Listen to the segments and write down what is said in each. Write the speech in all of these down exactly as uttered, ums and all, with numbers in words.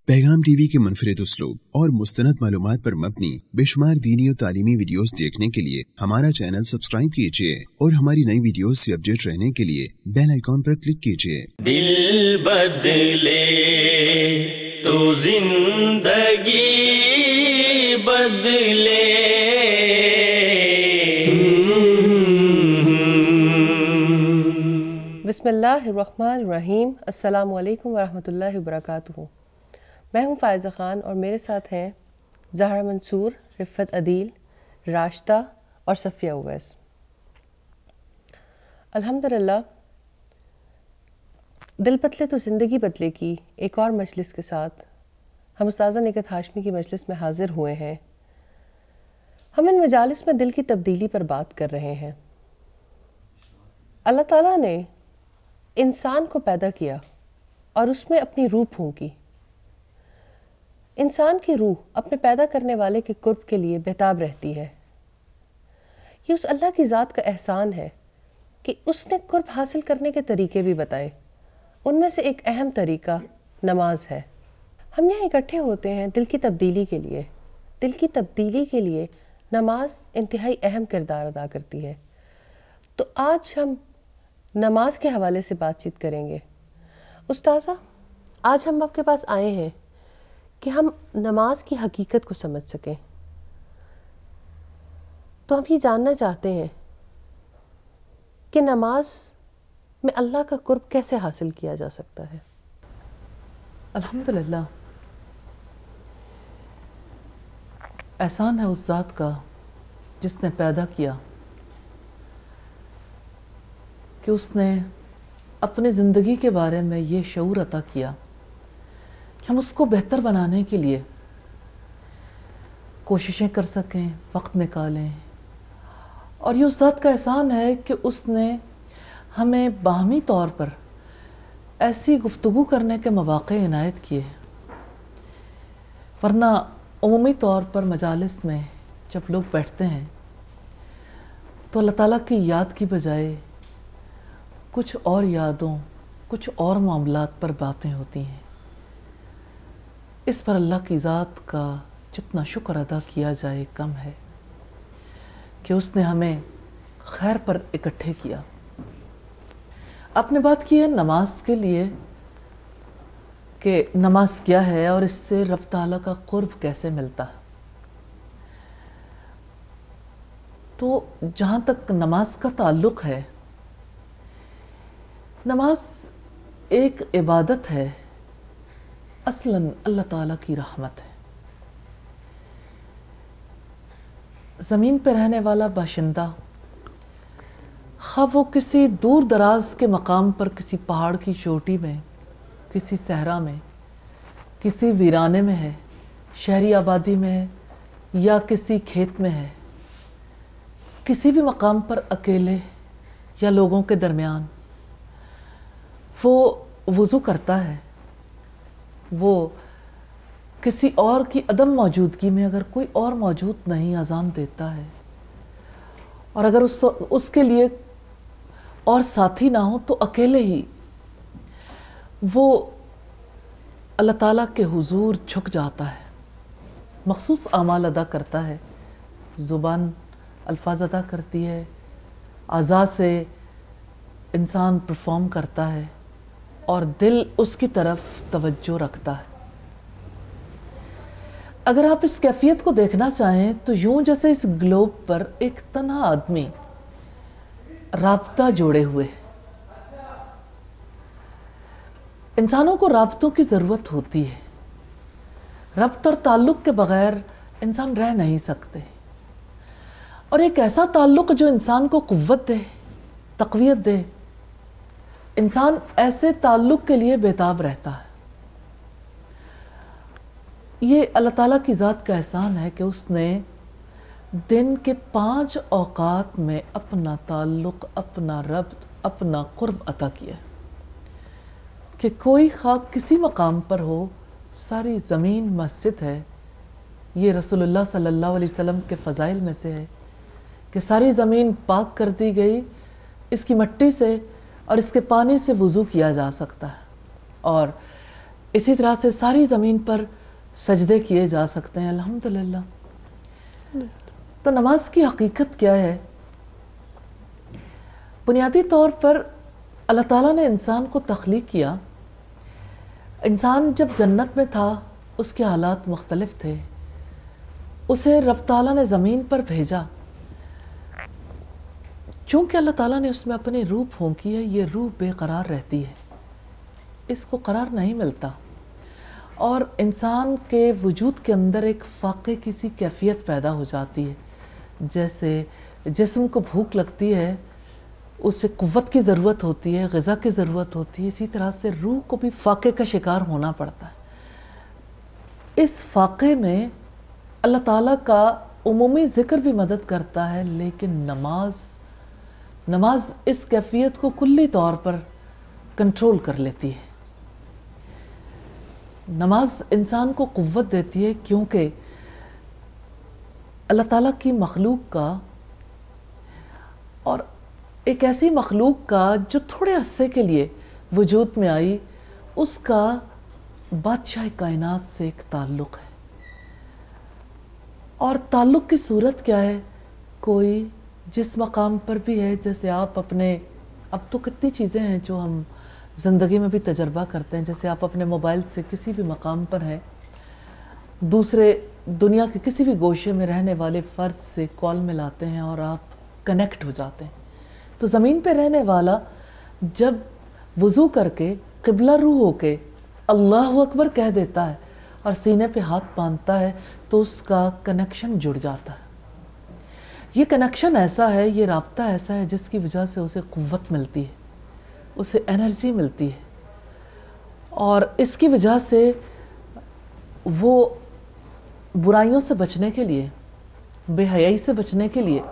पैगाम टीवी के मुनफरिद उसलूब और मुस्तनद मालूमात पर मबनी बेशुमार दीनी और तालीमी वीडियोस देखने के लिए हमारा चैनल सब्सक्राइब कीजिए और हमारी नई वीडियोस से अपडेट रहने के लिए बेल आइकॉन पर क्लिक कीजिए। दिल बदले तो जिंदगी बदले। बिस्मिल्लाहिर्रहमानिर्रहीम। अस्सलामु अलैकुम वरहमतुल्लाहि वबरकातुहू। मैं हूँ फ़ायज़ा ख़ान और मेरे साथ हैं ज़हरा मंसूर, रिफ़त अदील, राशिदा और सफ़िया उवैस। अल्हम्दुलिल्लाह, दिल बदले तो ज़िंदगी बदले की एक और मजलिस के साथ हम उस्ताज़ा निकहत हाशमी की मजलिस में हाज़िर हुए हैं। हम इन मजालिस में दिल की तब्दीली पर बात कर रहे हैं। अल्लाह ताला ने इंसान को पैदा किया और उसमें अपनी रूह फूंकी। इंसान की रूह अपने पैदा करने वाले के कुर्ब के लिए बेताब रहती है। ये उस अल्लाह की ज़ात का एहसान है कि उसने कुर्ब हासिल करने के तरीके भी बताए। उनमें से एक अहम तरीका नमाज है। हम यहाँ इकट्ठे होते हैं दिल की तब्दीली के लिए। दिल की तब्दीली के लिए नमाज इंतहाई अहम किरदार अदा करती है। तो आज हम नमाज के हवाले से बातचीत करेंगे। उस्ताज़ा, आज हम आपके पास आए हैं कि हम नमाज की हकीकत को समझ सकें। तो हम ये जानना चाहते हैं कि नमाज में अल्लाह का कुर्ब कैसे हासिल किया जा सकता है। अल्हम्दुलिल्लाह, एहसान है उस ज़ात का जिसने पैदा किया कि उसने अपनी ज़िंदगी के बारे में ये शऊर अता किया कि हम उसको बेहतर बनाने के लिए कोशिशें कर सकें, वक्त निकालें। और ये उस ज़ात का एहसान है कि उसने हमें बाहमी तौर पर ऐसी गुफ्तगू करने के मौक़े इनायत किए। वरना उमूमी तौर पर मजालिस में जब लोग बैठते हैं तो अल्लाह ताला की याद की बजाय कुछ और यादों, कुछ और मामलात पर बातें होती हैं। इस पर अल्लाह की ज़ात का जितना शुक्र अदा किया जाए कम है कि उसने हमें खैर पर इकट्ठे किया। आपने बात की है नमाज के लिए कि नमाज क्या है और इससे रब ताला का कुर्ब कैसे मिलता है। तो जहाँ तक नमाज का ताल्लुक़ है, नमाज एक इबादत है, असलन अल्लाह ताला की रहमत है। ज़मीन पर रहने वाला बाशिंदा, ख़ा वो किसी दूर दराज के मकाम पर, किसी पहाड़ की चोटी में, किसी सहरा में, किसी वीराने में है, शहरी आबादी में है या किसी खेत में है, किसी भी मकाम पर अकेले या लोगों के दरमियान वो वुज़ू करता है। वो किसी और की अदम मौजूदगी में, अगर कोई और मौजूद नहीं, अज़ान देता है। और अगर उस उसके लिए और साथी ना हो तो अकेले ही वो अल्लाह ताला के हुजूर झुक जाता है, मखसूस आमाल अदा करता है। ज़ुबान अल्फाज अदा करती है, आज़ा से इंसान परफॉर्म करता है और दिल उसकी तरफ तवज्जो रखता है। अगर आप इस कैफियत को देखना चाहें तो यूं जैसे इस ग्लोब पर एक तन्हा आदमी राब्ता जोड़े हुए। इंसानों को राब्तों की ज़रूरत होती है। रब्त और ताल्लुक़ के बग़ैर इंसान रह नहीं सकते। और एक ऐसा ताल्लुक़ जो इंसान को क़ुव्वत दे, तक़वियत दे, इंसान ऐसे ताल्लुक़ के लिए बेताब रहता है। ये अल्लाह ताला की ज़ात का एहसान है कि उसने दिन के पाँच औक़ात में अपना ताल्लुक़, अपना रब्त, अपना क़ुर्ब अता किया कि कोई खाक किसी मकाम पर हो, सारी ज़मीन मस्जिद है। ये रसूलुल्लाह सल्लल्लाहु अलैहि वसल्लम के फ़ज़ाइल में से है कि सारी ज़मीन पाक कर दी गई, इसकी मिट्टी से और इसके पानी से वुज़ू किया जा सकता है। और اسی طرح سے ساری زمین پر سجدے کیے جا سکتے ہیں الحمدللہ۔ تو نماز کی حقیقت کیا ہے؟ بنیادی طور پر اللہ تعالیٰ نے انسان کو تخلیق کیا۔ انسان جب جنت میں تھا اس کے حالات مختلف تھے، اسے رب تعالیٰ نے زمین پر بھیجا۔ چونکہ اللہ تعالیٰ نے اس میں اپنی روح پھونکی ہے، یہ روح بے قرار رہتی ہے، اس کو قرار نہیں ملتا، اور انسان کے وجود کے اندر ایک فاقے کی سی کیفیت پیدا ہو جاتی ہے۔ جیسے جسم کو بھوک لگتی ہے، اسے قوت کی ضرورت ہوتی ہے، غذا کی ضرورت ہوتی ہے، اسی طرح سے روح کو بھی فاقے کا شکار ہونا پڑتا ہے۔ اس فاقے میں اللہ تعالیٰ کا عمومی ذکر بھی مدد کرتا ہے، لیکن نماز نماز اس کیفیت کو کلی طور پر کنٹرول کر لیتی ہے۔ نماز انسان کو قوت دیتی ہے، کیونکہ اللہ تعالیٰ کی مخلوق کا، اور ایک ایسی مخلوق کا جو تھوڑے عرصے کے لیے وجود میں آئی، اس کا بادشاہ کائنات سے ایک تعلق ہے۔ اور تعلق کی صورت کیا ہے؟ کوئی جس مقام پر بھی ہے، جیسے آپ اپنے، اب تو کتنی چیزیں ہیں جو ہم زندگی میں بھی تجربہ کرتے ہیں، جیسے آپ اپنے موبائل سے کسی بھی مقام پر ہیں، دوسرے دنیا کے کسی بھی گوشے میں رہنے والے فرد سے کال ملاتے ہیں اور آپ کنیکٹ ہو جاتے ہیں۔ تو زمین پہ رہنے والا جب وضو کر کے قبلہ رو ہو کے اللہ اکبر کہہ دیتا ہے اور سینے پہ ہاتھ باندھتا ہے تو اس کا کنیکشن جڑ جاتا ہے۔ یہ کنیکشن ایسا ہے، یہ رابطہ ایسا ہے جس کی وجہ سے اسے قوت ملتی ہے، اسے انرجی ملتی ہے، اور اس کی وجہ سے وہ برائیوں سے بچنے کے لیے، بے حیائی سے بچنے کے لیے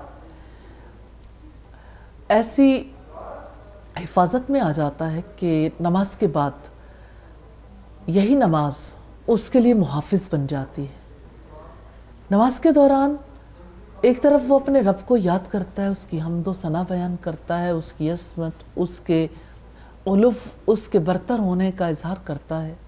ایسی حفاظت میں آ جاتا ہے کہ نماز کے بعد یہی نماز اس کے لیے محافظ بن جاتی ہے۔ نماز کے دوران ایک طرف وہ اپنے رب کو یاد کرتا ہے، اس کی حمد و ثنا بیان کرتا ہے، اس کی عظمت، اس کے علو، اس کے برتر ہونے کا اظہار کرتا ہے،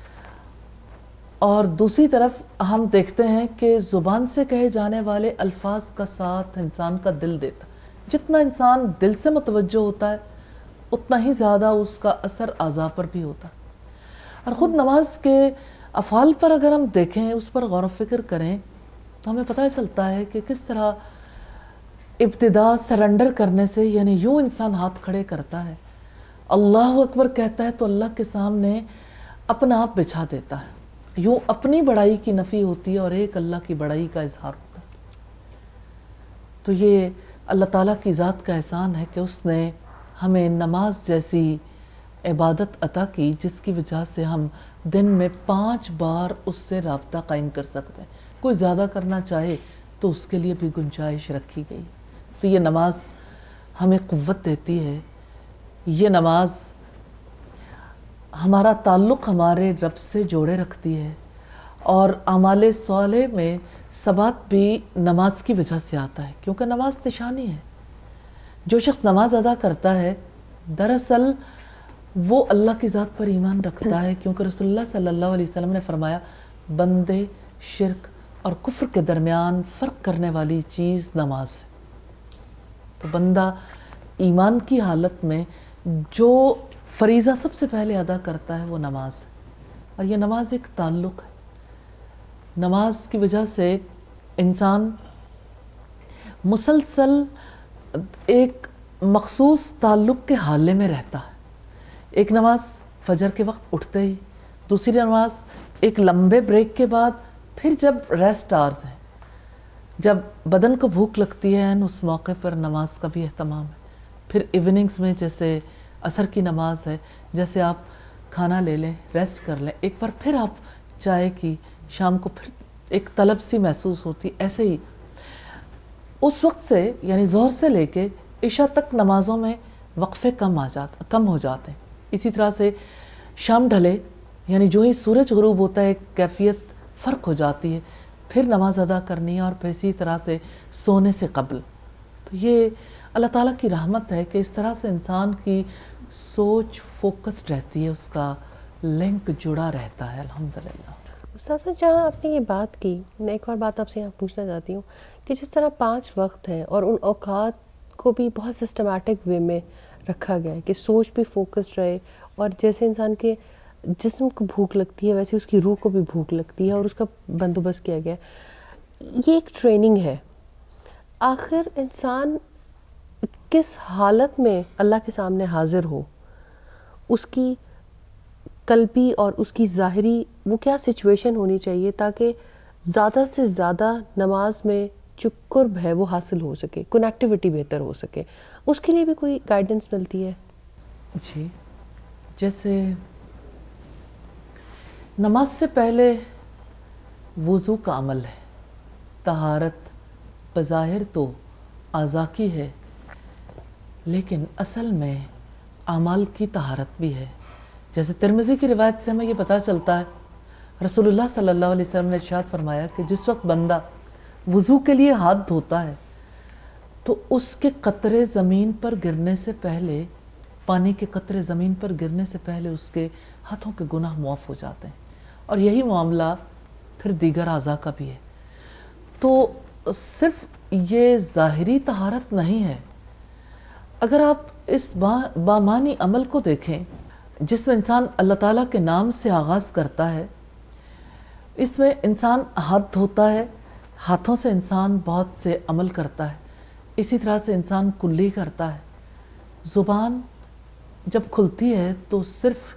اور دوسری طرف ہم دیکھتے ہیں کہ زبان سے کہے جانے والے الفاظ کا ساتھ انسان کا دل دیتا ہے۔ جتنا انسان دل سے متوجہ ہوتا ہے اتنا ہی زیادہ اس کا اثر اعضاء پر بھی ہوتا ہے۔ اور خود نماز کے افعال پر اگر ہم دیکھیں، اس پر غور و فکر کریں، تو ہمیں پتہ چلتا ہے کہ کس طرح ابتدا سرنڈر کرنے سے، یعنی یوں انسان ہاتھ کھڑے کرتا ہے، اللہ اکبر کہتا ہے تو اللہ کے سامنے اپنا آپ بچھا دیتا ہے، یوں اپنی بڑائی کی نفی ہوتی ہے اور ایک اللہ کی بڑائی کا اظہار ہوتا ہے۔ تو یہ اللہ تعالیٰ کی ذات کا احسان ہے کہ اس نے ہمیں نماز جیسی عبادت عطا کی، جس کی وجہ سے ہم دن میں پانچ بار اس سے رابطہ قائم کر سکتے ہیں۔ کوئی زیادہ کرنا چاہے تو اس کے لیے بھی گنجائش رکھی گئی۔ تو یہ نماز ہمیں قوت دیتی ہے، یہ نماز ہمارا تعلق ہمارے رب سے جوڑے رکھتی ہے، اور اعمال صالح میں ثبات بھی نماز کی وجہ سے آتا ہے، کیونکہ نماز نشانی ہے۔ جو شخص نماز ادا کرتا ہے دراصل وہ اللہ کی ذات پر ایمان رکھتا ہے، کیونکہ رسول اللہ صلی اللہ علیہ وسلم نے فرمایا بندے شرک اور کفر کے درمیان فرق کرنے والی چیز نماز ہے۔ تو بندہ ایمان کی حالت میں جو فریضہ سب سے پہلے ادا کرتا ہے وہ نماز ہے، اور یہ نماز ایک تعلق ہے۔ نماز کی وجہ سے انسان مسلسل ایک مخصوص تعلق کے حالے میں رہتا ہے۔ ایک نماز فجر کے وقت اٹھتے ہی، دوسری نماز ایک لمبے بریک کے بعد، پھر جب ریسٹ آورز ہیں، جب بدن کو بھوک لگتی ہے، اس موقع پر نماز کا بھی اہتمام ہے۔ پھر ایوننگز میں جیسے عصر کی نماز ہے، جیسے آپ کھانا لے لیں، ریسٹ کر لیں، ایک بار پھر آپ چائے کی، شام کو پھر ایک طلب سی محسوس ہوتی، ایسے ہی اس وقت سے یعنی ظہر سے لے کے عشاء تک نمازوں میں وقفے کم آ جاتے کم ہو جاتے ہیں۔ اسی طرح سے شام ڈھلے یعنی جو ہی سورج غروب ہوتا ہے ایک کیفیت فرق ہو جاتی ہے، پھر نماز ادا کرنی ہے، اور پھر اسی طرح سے سونے سے قبل۔ تو یہ اللہ تعالیٰ کی رحمت ہے کہ اس طرح سے انسان کی سوچ فوکسڈ رہتی ہے، اس کا لنک جڑا رہتا ہے الحمدللہ۔ استاذہ جہاں آپ نے یہ بات کی، میں ایک اور بات آپ سے یہاں پوچھنا چاہتی ہوں کہ جس طرح پانچ وقت ہیں اور ان اوقات کو بھی بہت سسٹمیٹک وے میں رکھا گیا ہے کہ سوچ بھی فوکسڈ رہے، اور جیسے انسان کے جسم کو بھوک لگتی ہے ویسے اس کی روح کو بھی بھوک لگتی ہے، اور اس کا بندوبست کیا گیا ہے، یہ ایک ٹریننگ ہے۔ آخر انسان کس حالت میں اللہ کے سامنے حاضر ہو، اس کی قلبی اور اس کی ظاہری وہ کیا سچویشن ہونی چاہیے تاکہ زیادہ سے زیادہ نماز میں جو قرب ہے وہ حاصل ہو سکے، کنیکٹیوٹی بہتر ہو سکے، اس کے لیے بھی کوئی گائیڈنس ملتی ہے؟ جی، جیسے نماز سے پہلے وضو کا عمل ہے، طہارت بظاہر تو اعضاء کی ہے لیکن اصل میں اعمال کی طہارت بھی ہے۔ جیسے ترمذی کی روایت سے ہمیں یہ پتہ چلتا ہے، رسول اللہ صلی اللہ علیہ وسلم نے ارشاد فرمایا کہ جس وقت بندہ وضو کے لیے ہاتھ دھوتا ہے تو اس کے قطرے زمین پر گرنے سے پہلے، پانی کے قطرے زمین پر گرنے سے پہلے اس کے ہاتھوں کے گناہ معاف ہو جاتے ہیں، اور یہی معاملہ پھر دیگر اعضاء کا بھی ہے۔ تو صرف یہ ظاہری طہارت نہیں ہے، اگر آپ اس بامانی عمل کو دیکھیں جس میں انسان اللہ تعالیٰ کے نام سے آغاز کرتا ہے، اس میں انسان ہاتھ دھوتا ہے، ہاتھوں سے انسان بہت سے عمل کرتا ہے، اسی طرح سے انسان کلی کرتا ہے۔ زبان جب کھلتی ہے تو صرف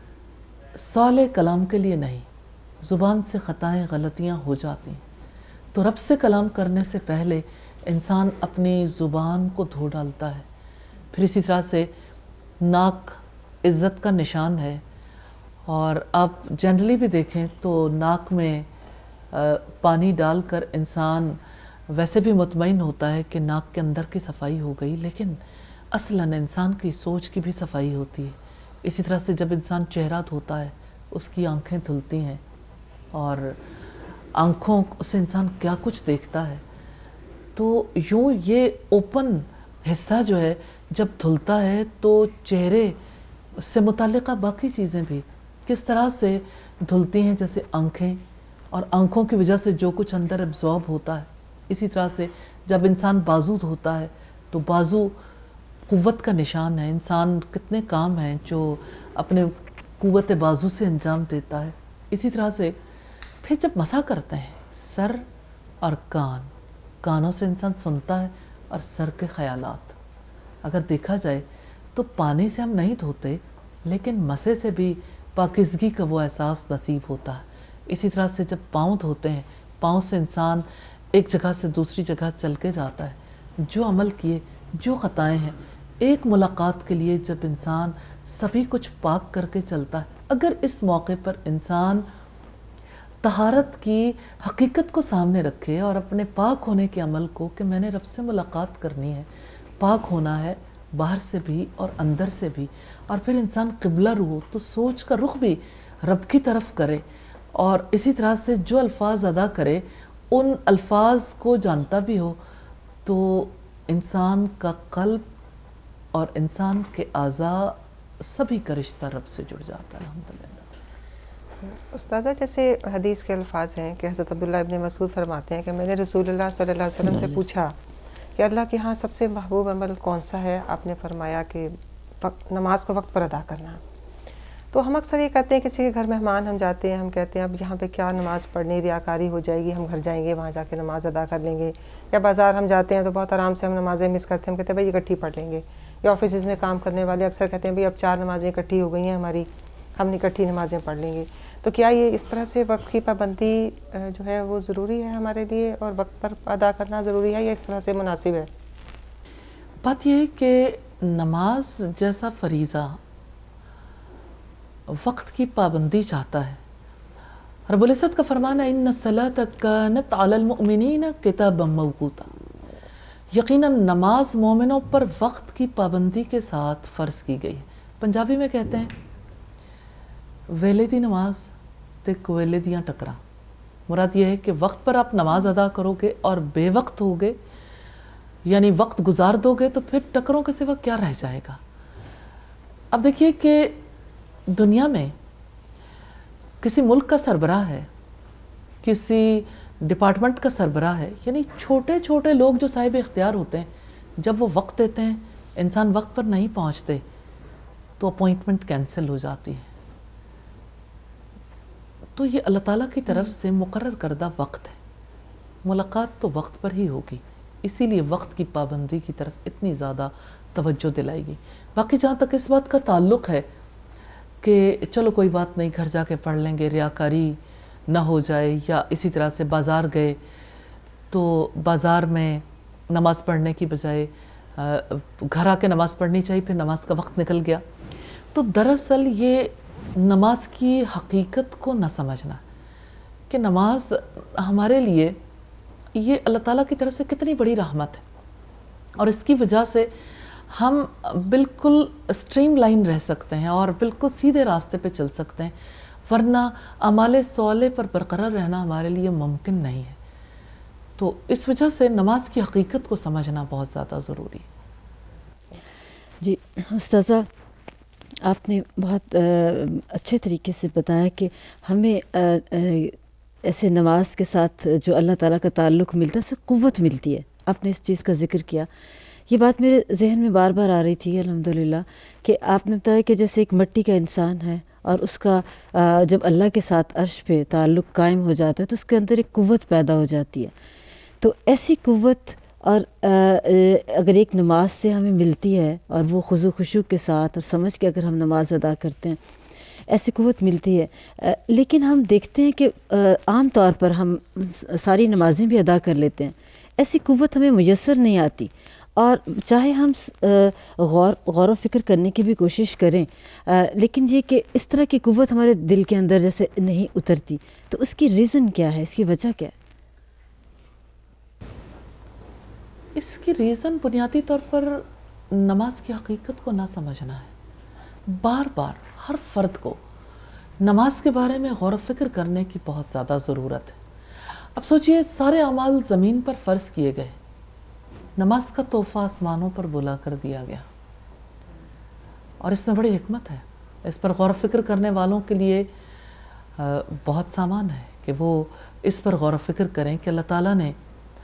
صالح کلام کے لیے نہیں، زبان سے خطائیں غلطیاں ہو جاتی ہیں، تو رب سے کلام کرنے سے پہلے انسان اپنی زبان کو دھو ڈالتا ہے۔ پھر اسی طرح سے ناک عزت کا نشان ہے، اور آپ جنرلی بھی دیکھیں تو ناک میں پانی ڈال کر انسان ویسے بھی مطمئن ہوتا ہے کہ ناک کے اندر کی صفائی ہو گئی، لیکن اصلاً انسان کی سوچ کی بھی صفائی ہوتی ہے۔ اسی طرح سے جب انسان چہرہ دھوتا ہے اس کی آنکھیں دھلتی ہیں، اور آنکھوں سے انسان کیا کچھ دیکھتا ہے، تو یوں یہ اوپن حصہ جو ہے جب دھلتا ہے تو چہرے سے متعلقہ باقی چیزیں بھی کس طرح سے دھلتی ہیں، جیسے آنکھیں، اور آنکھوں کی وجہ سے جو کچھ اندر ابزارب ہوتا ہے۔ اسی طرح سے جب انسان بازو دھوتا ہے تو بازو قوت کا نشان ہے، انسان کتنے کام ہیں جو اپنے قوت بازو سے انجام دیتا ہے۔ اسی طرح سے پھر جب مسح کرتے ہیں سر اور کان، کانوں سے انسان سنتا ہے اور سر کے خیالات، اگر دیکھا جائے تو پانی سے ہم نہیں دھوتے لیکن مسے سے بھی پاکیزگی کا وہ احساس نصیب ہوتا ہے۔ اسی طرح سے جب پاؤں دھوتے ہیں، پاؤں سے انسان ایک جگہ سے دوسری جگہ چل کے جاتا ہے، جو عمل کیے، جو خطائیں ہیں، ایک ملاقات کے لیے جب انسان سبھی کچھ پاک کر کے چلتا ہے، اگر اس موقع پر انسان طہارت کی حقیقت کو سامنے رکھے اور اپنے پاک ہونے کے عمل کو کہ میں نے رب سے ملاقات کرنی ہے، پاک ہونا ہے باہر سے بھی اور اندر سے بھی، اور پھر انسان قبلہ رو ہو تو سوچ کا رخ بھی رب کی طرف کرے، اور اسی طرح سے جو الفاظ ادا کرے ان الفاظ کو جانتا بھی ہو، تو انسان کا قلب اور انسان کے اعضاء سبھی کا رشتہ رب سے جڑ جاتا ہے الحمدللہ۔ استاذہ جیسے حدیث کے الفاظ ہیں کہ حضرت عبداللہ ابن مسعود فرماتے ہیں کہ میں نے رسول اللہ صلی اللہ علیہ وسلم سے پوچھا کہ اللہ کے ہاں سب سے محبوب عمل کون سا ہے؟ آپ نے فرمایا کہ نماز کو وقت پر ادا کرنا۔ تو ہم اکثر یہ کہتے ہیں کسی کے گھر مہمان ہم جاتے ہیں، ہم کہتے ہیں اب یہاں پہ کیا نماز پڑھنی، ریاکاری ہو جائے گی، ہم گھر جائیں گے وہاں جا کے نماز ادا کر لیں گے، یا بازار ہم جاتے ہیں تو بہت آرام سے ہم نمازیں مس کرتے ہیں، ہم کہتے ہیں بھائی اکٹھی پڑھ لیں گے، یا آفیسز میں کام کرنے والے اکثر کہتے ہیں بھائی اب چار نمازیں اکٹھی ہو گئی ہیں ہماری، ہم اکٹھی نمازیں پڑھ لیں گے۔ تو کیا یہ اس طرح سے وقت کی پابندی جو ہے وہ ضروری ہے ہمارے لیے، اور وقت پر ادا کرنا ضروری ہے، یا اس طرح سے مناسب ہے؟ بات یہ ہے کہ نماز جیسا فریضہ وقت کی پابندی چاہتا ہے۔ رب العزت کا فرمانا ان الصلاۃ کانت علی المؤمنین کتابا موقوتا، یقیناً نماز مومنوں پر وقت کی پابندی کے ساتھ فرض کی گئی ہے۔ پنجابی میں کہتے ہیں ویلے دی نماز تے کویلے دیاں ٹکراں، مراد یہ ہے کہ وقت پر آپ نماز ادا کرو گے اور بے وقت ہوگے، یعنی وقت گزار دو گے تو پھر ٹکروں کے سوا کیا رہ جائے گا۔ اب دیکھیے کہ دنیا میں کسی ملک کا سربراہ ہے، کسی ڈپارٹمنٹ کا سربراہ ہے، یعنی چھوٹے چھوٹے لوگ جو صاحب اختیار ہوتے ہیں، جب وہ وقت دیتے ہیں، انسان وقت پر نہیں پہنچتے تو اپوائنٹمنٹ کینسل ہو جاتی ہے. تو یہ اللہ تعالیٰ کی طرف سے مقرر کردہ وقت ہے، ملاقات تو وقت پر ہی ہوگی، اسی لیے وقت کی پابندی کی طرف اتنی زیادہ توجہ دلائی گئی. باقی جہاں تک اس بات کا تعلق ہے کہ چلو کوئی بات نہیں، گھر جا کے پڑھ لیں گے، ریاکاری نہ ہو جائے، یا اسی طرح سے بازار گئے تو بازار میں نماز پڑھنے کی بجائے گھر آ کے نماز پڑھنی چاہیے، پھر نماز کا وقت نکل گیا، تو دراصل یہ نماز کی حقیقت کو نہ سمجھنا کہ نماز ہمارے لیے یہ اللہ تعالیٰ کی طرف سے کتنی بڑی رحمت ہے، اور اس کی وجہ سے ہم بالکل اسٹریم لائن رہ سکتے ہیں اور بالکل سیدھے راستے پہ چل سکتے ہیں، ورنہ اعمال صالح پر برقرار رہنا ہمارے لیے ممکن نہیں ہے. تو اس وجہ سے نماز کی حقیقت کو سمجھنا بہت زیادہ ضروری ہے. جی استاذہ، آپ نے بہت اچھے طریقے سے بتایا کہ ہمیں ایسے نماز کے ساتھ جو اللہ تعالیٰ کا تعلق ملتا ہے اس سے قوت ملتی ہے. آپ نے اس چیز کا ذکر کیا، یہ بات میرے ذہن میں بار بار آ رہی تھی الحمدللہ، کہ آپ نے بتایا کہ جیسے ایک مٹی کا انسان ہے اور اس کا جب اللہ کے ساتھ عرش پہ تعلق قائم ہو جاتا ہے تو اس کے اندر ایک قوت پیدا ہو جاتی ہے. تو ایسی قوت اور اگر ایک نماز سے ہمیں ملتی ہے اور وہ خضوع خشوع کے ساتھ اور سمجھ کے اگر ہم نماز ادا کرتے ہیں، ایسی قوت ملتی ہے. لیکن ہم دیکھتے ہیں کہ عام طور پر ہم ساری نمازیں بھی ادا کر لیتے ہیں، ایسی قوت ہمیں میسر نہیں آتی، اور چاہے ہم غور غور و فکر کرنے کی بھی کوشش کریں، لیکن یہ کہ اس طرح کی قوت ہمارے دل کے اندر جیسے نہیں اترتی. تو اس کی ریزن کیا ہے، اس کی وجہ کیا ہے؟ اس کی ریزن بنیادی طور پر نماز کی حقیقت کو نہ سمجھنا ہے. بار بار ہر فرد کو نماز کے بارے میں غور و فکر کرنے کی بہت زیادہ ضرورت ہے. اب سوچئے، سارے اعمال زمین پر فرض کیے گئے، نماز کا تحفہ آسمانوں پر بلا کر دیا گیا، اور اس میں بڑی حکمت ہے. اس پر غور و فکر کرنے والوں کے لیے بہت سامان ہے کہ وہ اس پر غور و فکر کریں کہ اللہ تعالیٰ نے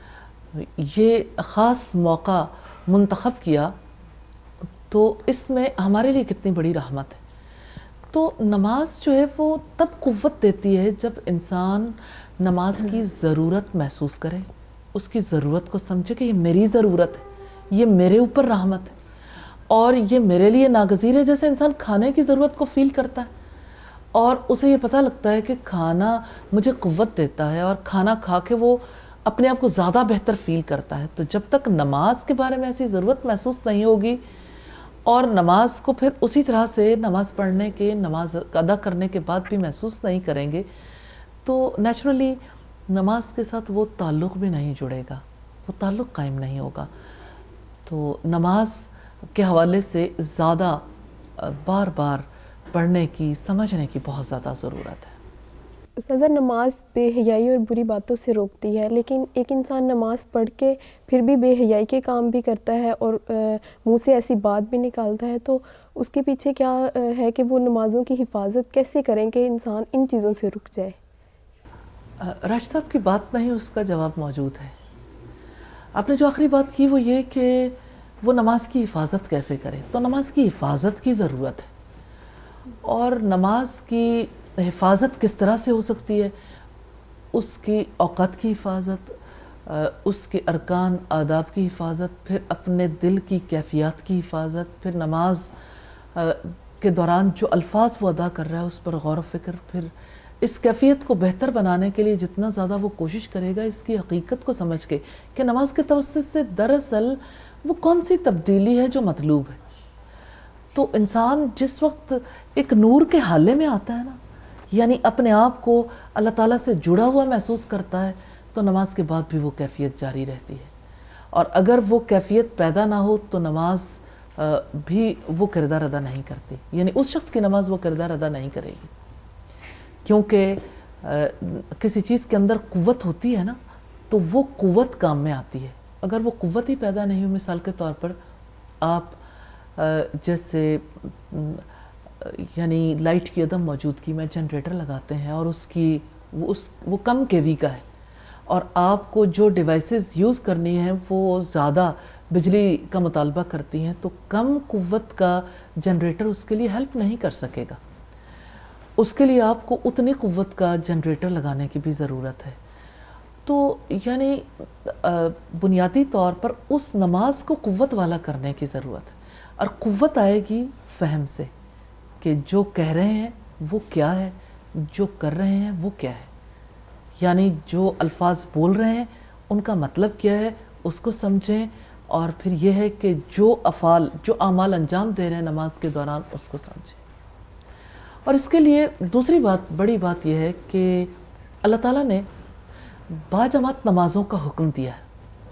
یہ خاص موقع منتخب کیا تو اس میں ہمارے لیے کتنی بڑی رحمت ہے. تو نماز جو ہے وہ تب قوت دیتی ہے جب انسان نماز کی ضرورت محسوس کرے، اس کی ضرورت کو سمجھے کہ یہ میری ضرورت ہے، یہ میرے اوپر رحمت ہے اور یہ میرے لیے ناگزیر ہے. جیسے انسان کھانے کی ضرورت کو فیل کرتا ہے اور اسے یہ پتہ لگتا ہے کہ کھانا مجھے قوت دیتا ہے اور کھانا کھا کے وہ اپنے آپ کو زیادہ بہتر فیل کرتا ہے. تو جب تک نماز کے بارے میں ایسی ضرورت محسوس نہیں ہوگی اور نماز کو پھر اسی طرح سے نماز پڑھنے کے، نماز ادا کرنے کے بعد بھی محسوس نہیں کریں گے، تو نیچرلی نماز کے ساتھ وہ تعلق بھی نہیں جڑے گا، وہ تعلق قائم نہیں ہوگا. تو نماز کے حوالے سے زیادہ بار بار پڑھنے کی، سمجھنے کی بہت زیادہ ضرورت ہے. استاذہ، نماز بے حیائی اور بری باتوں سے روکتی ہے، لیکن ایک انسان نماز پڑھ کے پھر بھی بے حیائی کے کام بھی کرتا ہے اور منہ سے ایسی بات بھی نکالتا ہے، تو اس کے پیچھے کیا ہے کہ وہ نمازوں کی حفاظت کیسے کریں کہ انسان ان چیزوں سے رک جائے؟ راشدہ، آپ کی بات میں ہی اس کا جواب موجود ہے. آپ نے جو آخری بات کی وہ یہ کہ وہ نماز کی حفاظت کیسے کرے. تو نماز کی حفاظت کی ضرورت ہے، اور نماز کی حفاظت کس طرح سے ہو سکتی ہے؟ اس کی اوقات کی حفاظت، اس کے ارکان آداب کی حفاظت، پھر اپنے دل کی کیفیات کی حفاظت، پھر نماز کے دوران جو الفاظ وہ ادا کر رہا ہے اس پر غور و فکر، پھر اس کیفیت کو بہتر بنانے کے لیے جتنا زیادہ وہ کوشش کرے گا اس کی حقیقت کو سمجھ کے کہ نماز کے توسط سے دراصل وہ کون سی تبدیلی ہے جو مطلوب ہے. تو انسان جس وقت ایک نور کے حالے میں آتا ہے نا، یعنی اپنے آپ کو اللہ تعالیٰ سے جڑا ہوا محسوس کرتا ہے، تو نماز کے بعد بھی وہ کیفیت جاری رہتی ہے. اور اگر وہ کیفیت پیدا نہ ہو تو نماز بھی وہ کردار ادا نہیں کرتی، یعنی اس شخص کی نماز وہ کردار ادا نہیں کرے گی. کیونکہ کسی چیز کے اندر قوت ہوتی ہے نا، تو وہ قوت کام میں آتی ہے. اگر وہ قوت ہی پیدا نہیں ہو، مثال کے طور پر آپ جیسے یعنی لائٹ کی عدم موجودگی میں جنریٹر لگاتے ہیں اور اس کی وہ اس وہ کم کے وی کا ہے اور آپ کو جو ڈیوائسز یوز کرنی ہیں وہ زیادہ بجلی کا مطالبہ کرتی ہیں تو کم قوت کا جنریٹر اس کے لیے ہیلپ نہیں کر سکے گا. اس کے لیے آپ کو اتنی قوت کا جنریٹر لگانے کی بھی ضرورت ہے. تو یعنی بنیادی طور پر اس نماز کو قوت والا کرنے کی ضرورت ہے اور قوت آئے گی فہم سے کہ جو کہہ رہے ہیں وہ کیا ہے, جو کر رہے ہیں وہ کیا ہے, یعنی جو الفاظ بول رہے ہیں ان کا مطلب کیا ہے اس کو سمجھیں, اور پھر یہ ہے کہ جو افعال جو اعمال انجام دے رہے ہیں نماز کے دوران اس کو سمجھیں. اور اس کے لیے دوسری بات بڑی بات یہ ہے کہ اللہ تعالیٰ نے باجماعت نمازوں کا حکم دیا ہے.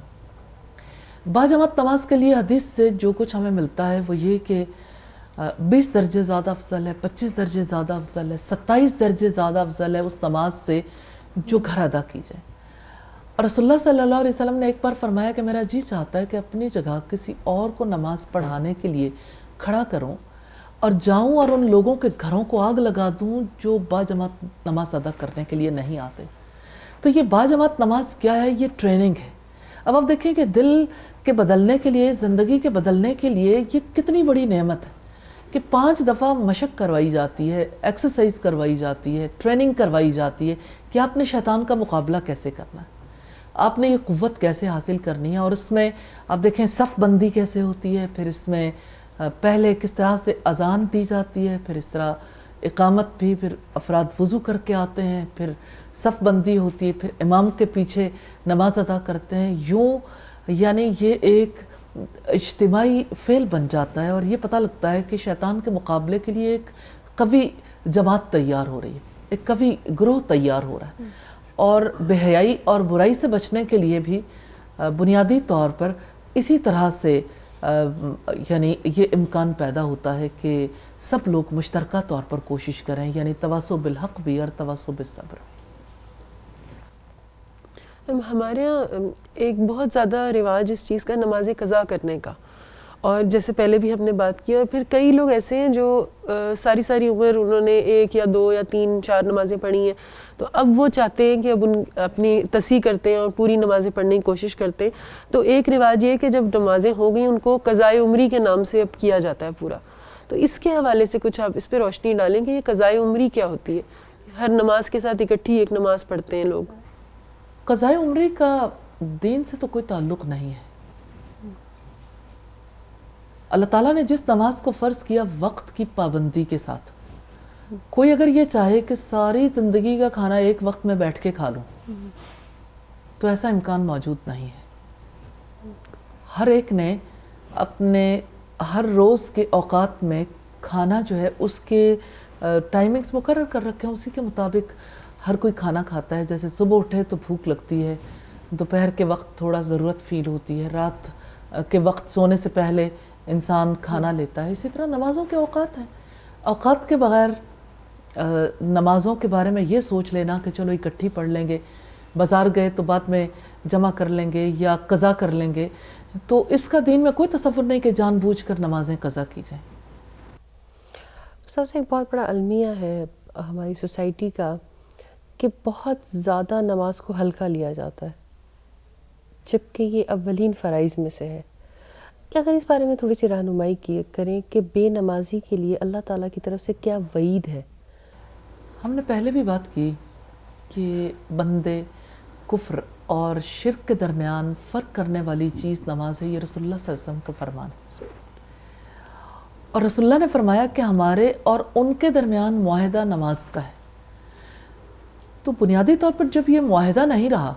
باجماعت نماز کے لیے حدیث سے جو کچھ ہمیں ملتا ہے وہ یہ کہ بیس درجے زیادہ افضل ہے, پچیس درجے زیادہ افضل ہے, ستائیس درجے زیادہ افضل ہے اس نماز سے جو گھر ادا کی جائے. اور رسول اللہ صلی اللہ علیہ وسلم نے ایک بار فرمایا کہ میرا جی چاہتا ہے کہ اپنی جگہ کسی اور کو نماز پڑھانے کے لیے کھڑا کروں اور جاؤں اور ان لوگوں کے گھروں کو آگ لگا دوں جو باجماعت نماز ادا کرنے کے لیے نہیں آتے. تو یہ باجماعت نماز کیا ہے؟ یہ ٹریننگ ہے. اب آپ دیکھیں کہ دل کے بدلنے کے لیے, زندگی کے بدلنے کے لیے یہ کتنی بڑی نعمت ہے کہ پانچ دفعہ مشق کروائی جاتی ہے, ایکسرسائز کروائی جاتی ہے, ٹریننگ کروائی جاتی ہے کہ آپ نے شیطان کا مقابلہ کیسے کرنا ہے, آپ نے یہ قوت کیسے حاصل کرنی ہے. اور اس میں آپ دیکھیں صف بندی کیسے ہوتی ہے, پھر اس میں پہلے کس طرح سے اذان دی جاتی ہے, پھر اس طرح اقامت بھی, پھر افراد وضو کر کے آتے ہیں, پھر صف بندی ہوتی ہے, پھر امام کے پیچھے نماز ادا کرتے ہیں. یوں یعنی یہ ایک اجتماعی فعل بن جاتا ہے اور یہ پتہ لگتا ہے کہ شیطان کے مقابلے کے لیے ایک قوی جماعت تیار ہو رہی ہے, ایک قوی گروہ تیار ہو رہا ہے. اور بے حیائی اور برائی سے بچنے کے لیے بھی بنیادی طور پر اسی طرح سے یعنی یہ امکان پیدا ہوتا ہے کہ سب لوگ مشترکہ طور پر کوشش کریں, یعنی تواصو بالحق بھی اور تواصو بالصبر. ہمارے ہاں ایک بہت زیادہ رواج اس چیز کا نماز قضا کرنے کا, اور جیسے پہلے بھی ہم نے بات کیا, پھر کئی لوگ ایسے ہیں جو ساری ساری عمر انہوں نے ایک یا دو یا تین چار نمازیں پڑھی ہیں, تو اب وہ چاہتے ہیں کہ اب ان اپنی تصحیح کرتے ہیں اور پوری نمازیں پڑھنے کی کوشش کرتے ہیں. تو ایک رواج یہ کہ جب نمازیں ہو گئیں ان کو قضائے عمری کے نام سے اب کیا جاتا ہے پورا. تو اس کے حوالے سے کچھ آپ اس پہ روشنی ڈالیں کہ یہ قضائے عمری کیا ہوتی ہے؟ ہر نماز کے ساتھ اکٹھی ایک نماز پڑھتے ہیں لوگ. قضائے عمری کا دین سے تو کوئی تعلق نہیں ہے. اللہ تعالیٰ نے جس نماز کو فرض کیا وقت کی پابندی کے ساتھ, کوئی اگر یہ چاہے کہ ساری زندگی کا کھانا ایک وقت میں بیٹھ کے کھا لوں تو ایسا امکان موجود نہیں ہے. ہر ایک نے اپنے ہر روز کے اوقات میں کھانا جو ہے اس کے ٹائمنگز مقرر کر رکھے ہیں, اسی کے مطابق ہر کوئی کھانا کھاتا ہے. جیسے صبح اٹھے تو بھوک لگتی ہے, دوپہر کے وقت تھوڑا ضرورت فیل ہوتی ہے, رات کے وقت سونے سے پہلے انسان کھانا لیتا ہے. اسی طرح نمازوں کے اوقات ہیں. اوقات کے بغیر نمازوں کے بارے میں یہ سوچ لینا کہ چلو اکٹھی پڑھ لیں گے, بازار گئے تو بعد میں جمع کر لیں گے یا قضا کر لیں گے, تو اس کا دین میں کوئی تصور نہیں کہ جان بوجھ کر نمازیں قضا کی جائیں. استاذ ایک بہت بڑا المیہ ہے ہماری سوسائٹی کا کہ بہت زیادہ نماز کو ہلکا لیا جاتا ہے, جبکہ یہ اولین فرائض میں سے ہے. اگر اس بارے میں تھوڑی سی رہنمائی کی کریں کہ بے نمازی کے لیے اللہ تعالیٰ کی طرف سے کیا وعید ہے؟ ہم نے پہلے بھی بات کی کہ بندے کفر اور شرک کے درمیان فرق کرنے والی چیز نماز ہے. یہ رسول اللہ صلی اللہ علیہ وسلم کا فرمان ہے, اور رسول اللہ نے فرمایا کہ ہمارے اور ان کے درمیان معاہدہ نماز کا ہے. تو بنیادی طور پر جب یہ معاہدہ نہیں رہا,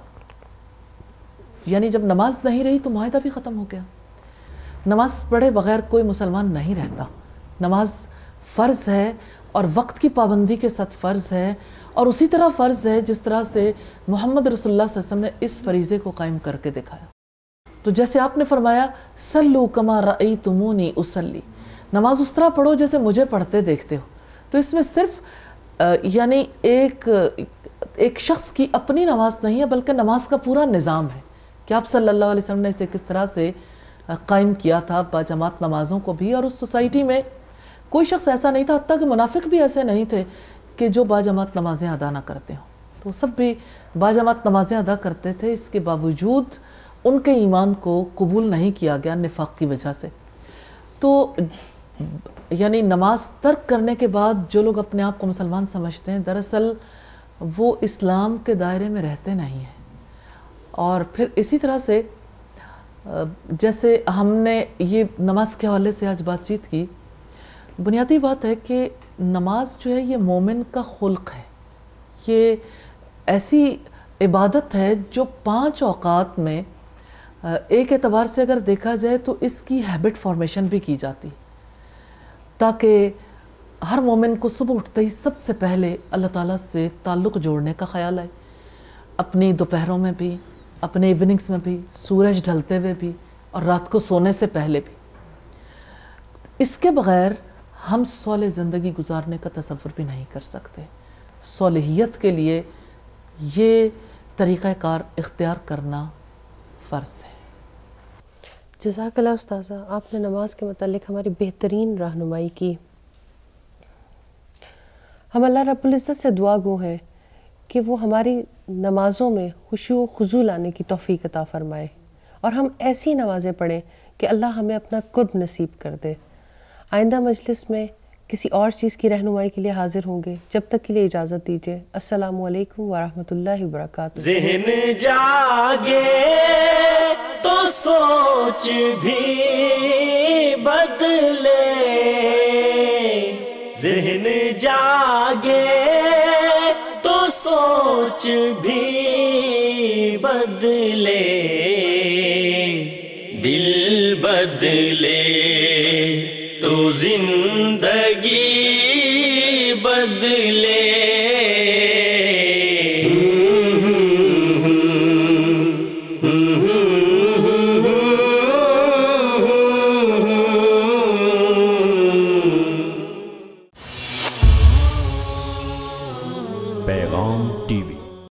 یعنی جب نماز نہیں رہی تو معاہدہ بھی ختم ہو گیا. نماز پڑھے بغیر کوئی مسلمان نہیں رہتا. نماز فرض ہے اور وقت کی پابندی کے ساتھ فرض ہے, اور اسی طرح فرض ہے جس طرح سے محمد رسول اللہ صلی اللہ علیہ وسلم نے اس فریضے کو قائم کر کے دکھایا. تو جیسے آپ نے فرمایا صلو کما رأیتمونی اصلی, نماز اس طرح پڑھو جیسے مجھے پڑھتے دیکھتے ہو. تو اس میں صرف یعنی ایک ایک شخص کی اپنی نماز نہیں ہے, بلکہ نماز کا پورا نظام ہے کہ آپ صلی اللہ علیہ وسلم نے اسے کس طرح سے قائم کیا تھا, باجماعت نمازوں کو بھی. اور اس سوسائٹی میں کوئی شخص ایسا نہیں تھا، حتیٰ کہ منافق بھی ایسے نہیں تھے کہ جو باجماعت نمازیں ادا نہ کرتے ہوں، تو سب بھی باجماعت نمازیں ادا کرتے تھے. اس کے باوجود ان کے ایمان کو قبول نہیں کیا گیا نفاق کی وجہ سے. تو یعنی نماز ترک کرنے کے بعد جو لوگ اپنے آپ کو مسلمان سمجھتے ہیں، دراصل وہ اسلام کے دائرے میں رہتے نہیں ہیں. اور پھر اسی طرح سے جیسے ہم نے یہ نماز کے حوالے سے آج بات چیت کی، بنیادی بات ہے کہ نماز جو ہے یہ مومن کا خلق ہے. یہ ایسی عبادت ہے جو پانچ اوقات میں ایک اعتبار سے اگر دیکھا جائے تو اس کی ہیبٹ فارمیشن بھی کی جاتی، تاکہ ہر مومن کو صبح اٹھتے ہی سب سے پہلے اللہ تعالیٰ سے تعلق جوڑنے کا خیال آئے، اپنی دوپہروں میں بھی، اپنے ایوننگز میں بھی، سورج ڈھلتے ہوئے بھی، اور رات کو سونے سے پہلے بھی. اس کے بغیر ہم صالح زندگی گزارنے کا تصور بھی نہیں کر سکتے. صالحیت کے لیے یہ طریقہ کار اختیار کرنا فرض ہے. جزاک اللہ استاذہ، آپ نے نماز کے متعلق ہماری بہترین رہنمائی کی. ہم اللہ رب العزت سے دعا گو ہیں کہ وہ ہماری نمازوں میں خشوع و خضوع لانے کی توفیق عطا فرمائے، اور ہم ایسی نمازیں پڑھیں کہ اللہ ہمیں اپنا قرب نصیب کر دے. آئندہ مجلس میں کسی اور چیز کی رہنمائی کے لیے حاضر ہوں گے. جب تک کے لیے اجازت دیجیے. السلام علیکم ورحمۃ اللہ وبرکاتہ. ذہن جاگے تو سوچ بھی بدلے، ذہن جاگے تو سوچ بھی بدلے، دل بدلے تو زندگی بدلے. پیغام ٹی وی